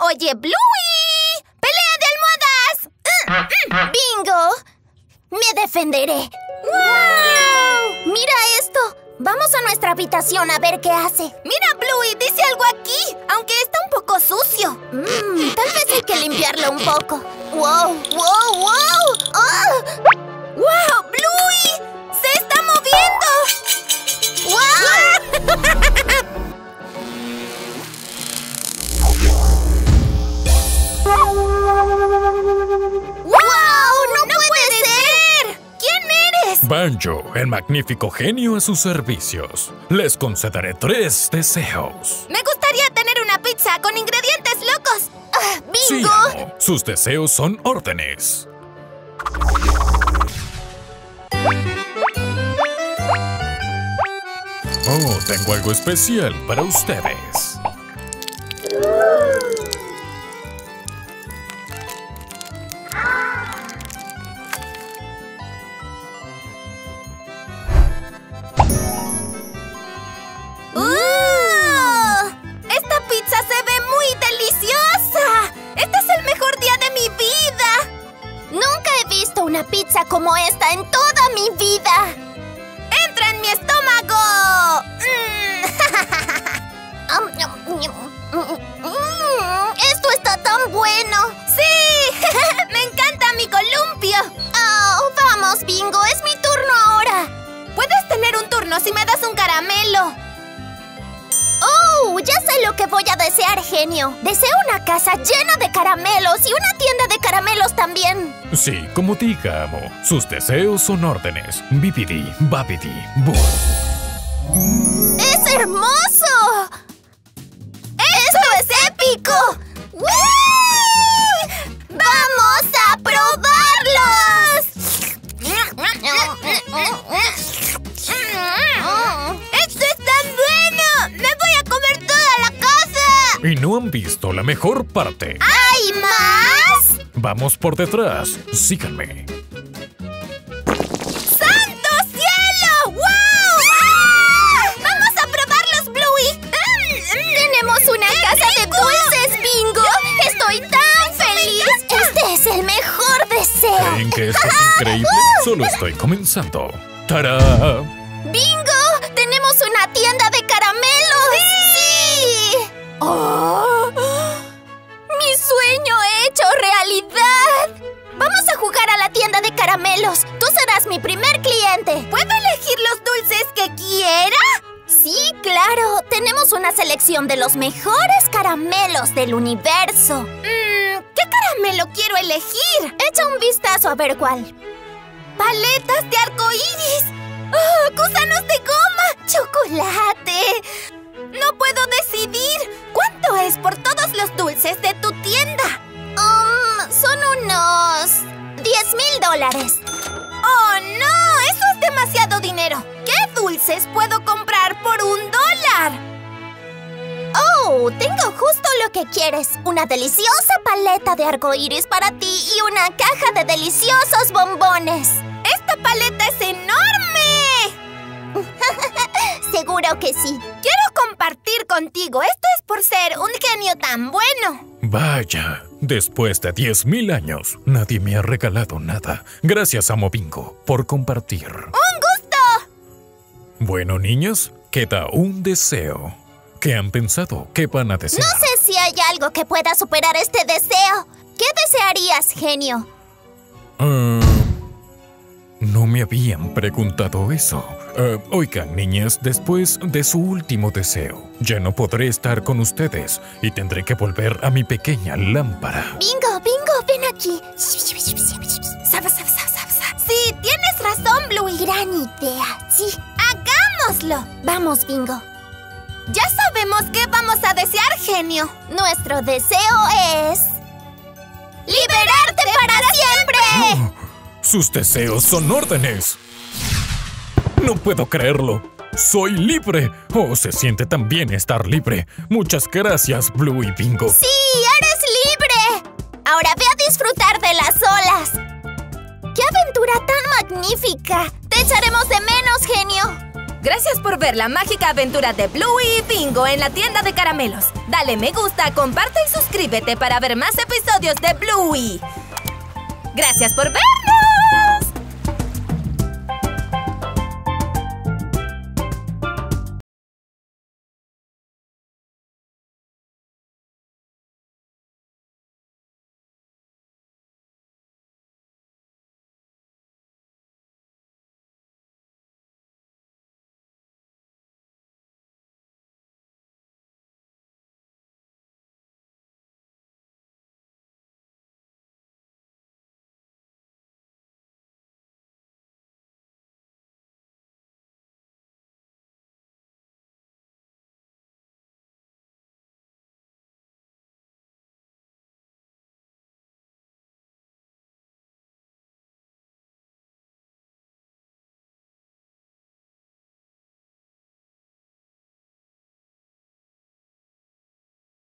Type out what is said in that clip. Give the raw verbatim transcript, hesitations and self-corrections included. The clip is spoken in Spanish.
Oye, Bluey, ¡pelea de almohadas! Mm, mm. ¡Bingo! Me defenderé. ¡Wow! ¡Mira esto! Vamos a nuestra habitación a ver qué hace. Mira, Bluey, dice algo aquí, aunque está un poco sucio. Mm, tal vez hay que limpiarlo un poco. ¡Wow! ¡Wow! ¡Wow! ¡Oh! ¡Wow! ¡Bluey! ¡Se está moviendo! ¡Wow! ¡Wow! ¡No, no puede, puede ser! ser! ¿Quién eres? Banjo, el magnífico genio a sus servicios. Les concederé tres deseos. Me gustaría tener una pizza con ingredientes locos. Ah, ¡bingo! Sí, amo. Sus deseos son órdenes. Oh, tengo algo especial para ustedes. ¡Uh! ¡Esta pizza se ve muy deliciosa! ¡Este es el mejor día de mi vida! Nunca he visto una pizza como esta en toda mi vida. ¡Entra en mi estómago! ¡Esto está tan bueno! ¡Sí! ¡Me encanta mi columpio! Oh, vamos, Bingo, es mi turno ahora. Puedes tener un turno si me das un caramelo. ¡Oh! Ya sé lo que voy a desear, genio. Deseo una casa llena de caramelos y una tienda de caramelos también. Sí, como diga, amo. Sus deseos son órdenes. Bibidi, babidi, bu. ¡Es hermoso! ¡Esto es épico! ¡Woo! ¡Vamos a probarlos! ¡Esto es tan bueno! ¡Me voy a comer toda la casa! Y no han visto la mejor parte. ¿Hay más? Vamos por detrás. Síganme. ¡Santo cielo! ¡Wow! ¡Ah! ¡Vamos a probarlos, Bluey! ¡Tenemos una casa de dulces, Bingo! ¡Estoy tan feliz! ¡Este es el mejor deseo! ¿Creen que esto es increíble? Solo estoy comenzando. ¡Tará! ¡Bingo! ¡Tenemos una tienda de caramelos! ¡Sí! ¡Sí! ¡Oh! ¡Mi sueño hecho realidad! ¡Vamos a jugar a la tienda de caramelos! ¡Tú serás mi primer cliente! ¿Puedo elegir los dulces que quiera? Sí, claro. Tenemos una selección de los mejores caramelos del universo. Mm, ¿qué caramelo quiero elegir? Echa un vistazo a ver cuál. ¡Paletas de arcoíris! ¡Oh, gusanos de goma! ¡Chocolate! ¡No puedo decidir! ¿Cuánto es por todos los dulces de tu tienda? Um, son unos... diez mil dólares. ¡Oh, no! ¡Eso es demasiado dinero! ¿Qué dulces puedo comprar por un dólar? ¡Oh! Tengo justo lo que quieres. Una deliciosa paleta de arcoíris para ti y una caja de deliciosos bombones. ¡Esta paleta es enorme! Seguro que sí. Quiero compartir contigo. Esto es por ser un genio tan bueno. Vaya, después de diez mil años, nadie me ha regalado nada. Gracias, amo Bingo, por compartir. ¡Un gusto! Bueno, niños, queda un deseo. ¿Qué han pensado? ¿Qué van a desear? No sé si hay algo que pueda superar este deseo. ¿Qué desearías, genio? Uh, no me habían preguntado eso. Uh, oigan, niñas, después de su último deseo, ya no podré estar con ustedes y tendré que volver a mi pequeña lámpara. Bingo, Bingo, ven aquí. Saba, saba, saba, saba. Sí, tienes razón, Bluey. Gran idea, sí. ¡Hagámoslo! Vamos, Bingo. Ya sabemos qué vamos a desear, genio. Nuestro deseo es... ¡liberarte para siempre! Oh, sus deseos son órdenes. No puedo creerlo. ¡Soy libre! ¡Oh, se siente tan bien estar libre! Muchas gracias, Blue y Bingo. ¡Sí, eres libre! Ahora ve a disfrutar de las olas. ¡Qué aventura tan magnífica! ¡Te echaremos de menos, genio! Gracias por ver la mágica aventura de Bluey y Bingo en la tienda de caramelos. Dale me gusta, comparte y suscríbete para ver más episodios de Bluey. ¡Gracias por vernos!